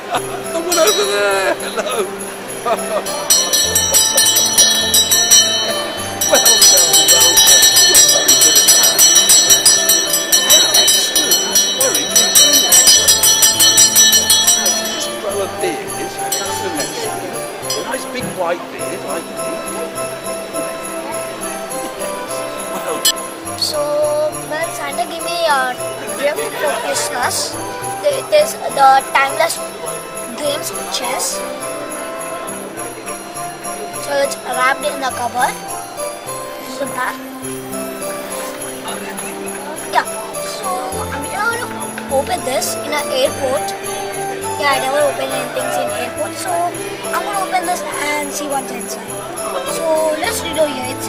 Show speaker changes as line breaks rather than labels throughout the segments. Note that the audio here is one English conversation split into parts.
Someone over there. Hello. Well done, well done. You're very good at that. Excellent. Very good. Now, if you just grow a beard, that's the next thing. A nice big white beard like me. Well done.
So, well, Santa gave me a gift for Christmas. It is the timeless games chess. So it's wrapped in the cover. This is the back. Yeah. So I'm gonna open this in an airport. Yeah, I never open anything in airport. So I'm gonna open this and see what's inside. So let's read over here. It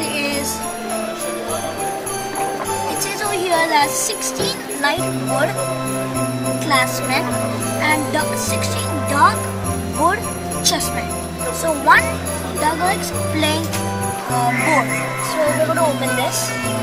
says over here that 16 light wood classmen and 16 dark wood chessmen. So one Douglas playing board. So we're going to open this.